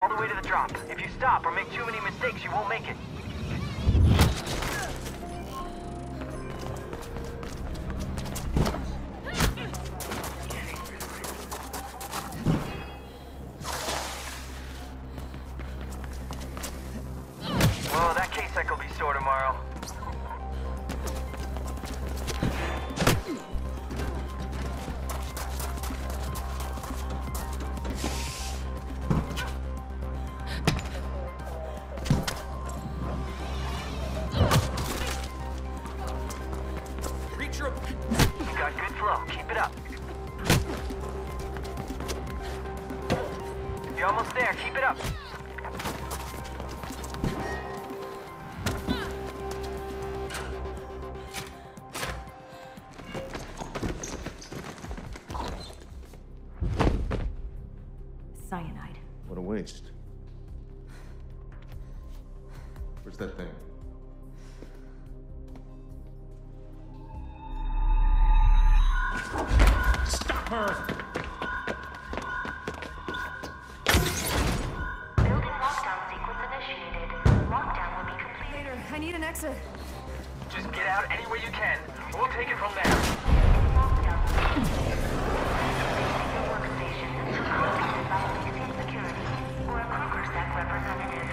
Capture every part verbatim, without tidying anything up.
All the way to the drop. If you stop or make too many mistakes, you won't make it. Well, that K-Sec will be sore tomorrow. You got good flow. Keep it up. You're almost there. Keep it up. Cyanide. What a waste. Where's that thing? Stop her! Building lockdown sequence initiated. Lockdown will be completed. Later, I need an exit. Just get out any way you can. We'll take it from there. Lockdown. Your workstation is located by a Museum security or a KrugerSec representative.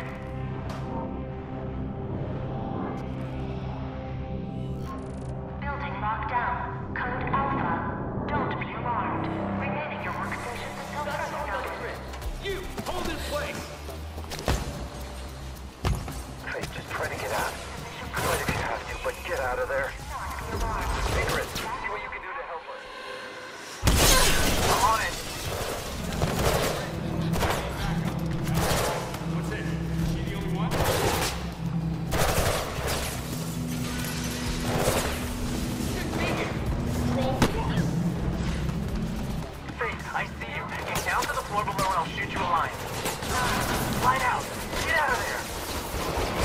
Building lockdown. Code Alpha. Don't be alarmed. Remain in your workstations until further notice. You! Hold in place! Faith, just try to get out. Quit if you have to, but get out of there. Be alarmed. Icarus, see what you can do to help her. I'm on it. What's it? She the only one? Faith, I see you. Get down to the floor below and I'll shoot you a line. Line out. Get out of there.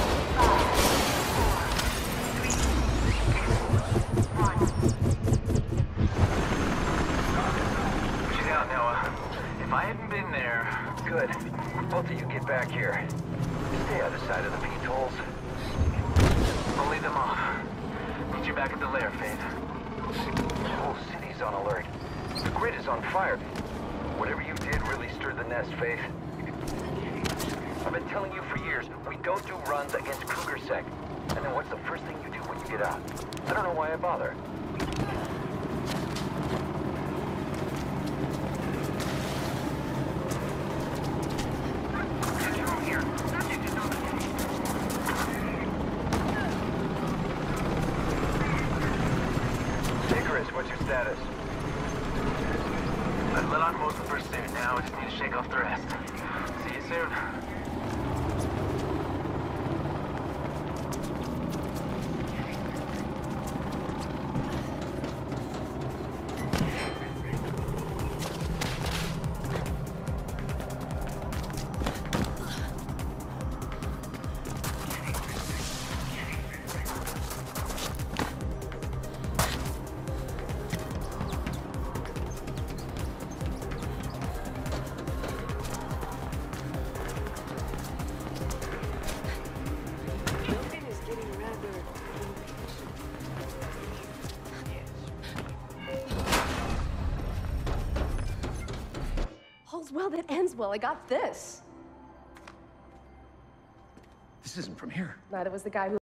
Push it out, Noah. If I hadn't been there... Good. Both of you get back here. Stay out of sight of the peat holes. I'll lead them off. Meet you back at the lair, Faith. The whole city's on alert. The grid is on fire. Whatever you did really stirred the nest, Faith. I've been telling you for years, we don't do runs against KrugerSec. And then what's the first thing you do when you get out? I don't know why I bother. Icarus, what's your status? I've let on most of the pursuit now. I just need to shake off the rest. See you soon. All's well that ends well. I got this. This isn't from here. Neither was the guy who